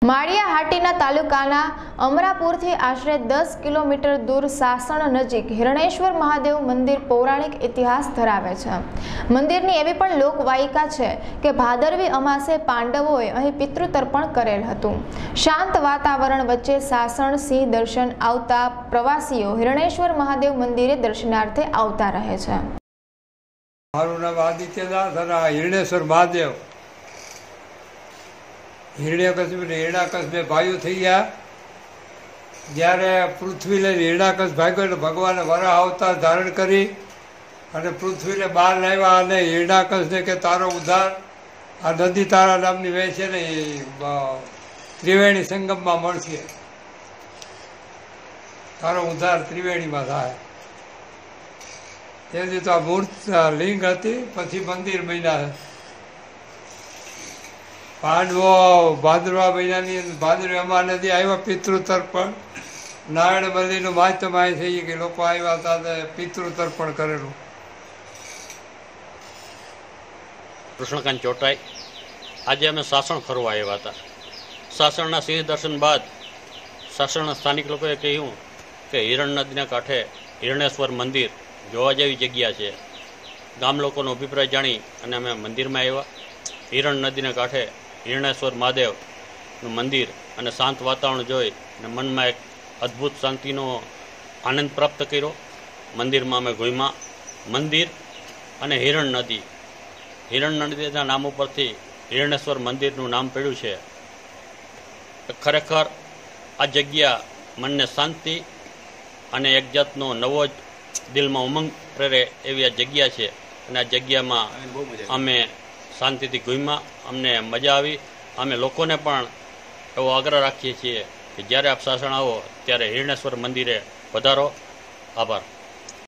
માળિયા હાટીના તાલુકાના અમરાપુરથી આશરે 10 કિલોમીટર દૂર સાસણ નજીક હિરણેશ્વર મહાદેવ મંદિર પૌરાણિક ઇતિહાસ ધરાવે છે। મંદિરની એવી પણ લોકવાયકા છે કે ભાદરવી અમાસે પાંડવોએ અહીં પિતૃતર્પણ કરેલ હતું। શાંત વાતાવરણ વચ્ચે સાસણ સિંહ દર્શન આવતા પ્રવાસીઓ હિરણેશ્વર મહાદેવ મંદિરે દર્શનાર્થે આવતા રહે છે। મારું નામ આદિત્યદાસ અને હિરણેશ્વર મહાદેવ हिरण्याकश हिरण्याकश में भाइयों थी गया। જ્યારે પૃથ્વી લઈને હિરણાકશ ભાગ્યો એટલે ભગવાને વરાહ અવતાર ધારણ કરી અને પૃથ્વીને બહાર લાવ્યા અને હિરણાકશને કે તારો ઉદ્ધાર આ નદી તારા નામની વહેશે ને એ ત્રિવેણી સંગમમાં મળશે, તારો ઉદ્ધાર ત્રિવેણીમાં થાય। તેથી તો આ મૂર્ત લિંગ હતી, પછી મંદિર બન્યા। પાંડવો ભાદરવા મહિનાની ભાદરવી અમા નદી આવ્યા પિતૃ તર્પણ નારાયણ મંદિરનું માધ્યમ અહીં થઈ કે લોકો આવ્યા હતા પિતૃ તર્પણ કરેલું। કૃષ્ણકાંત ચોટાઈ આજે અમે સાસણ ફરવા આવ્યા હતા। સાસણના સિંહ દર્શન બાદ સાસણના સ્થાનિક લોકોએ કહ્યું કે હિરણ નદીના કાંઠે હિરણેશ્વર મંદિર જોવા જેવી જગ્યા છે। ગામ લોકોનો અભિપ્રાય જાણી અને અમે મંદિરમાં આવ્યા। હિરણ નદીના કાંઠે હિરણેશ્વર મહાદેવનું મંદિર અને શાંત વાતાવરણ જોઈ અને મનમાં એક અદ્ભુત શાંતિનો આનંદ પ્રાપ્ત કર્યો। મંદિરમાં અમે ઘૂમ્યા। મંદિર અને હિરણ નદીના નામ ઉપરથી હિરણેશ્વર મંદિરનું નામ પડ્યું છે। ખરેખર આ જગ્યા મનને શાંતિ અને એક જાતનો નવો જ દિલમાં ઉમંગ પ્રેરે એવી આ જગ્યા છે અને આ જગ્યામાં અમે શાંતિથી ઘૂમ્યા, અમને મજા આવી। અમે લોકોને પણ એવો આગ્રહ રાખીએ છીએ કે જ્યારે આપ સાસણ આવો ત્યારે હિરણેશ્વર મંદિરે પધારો। આભાર।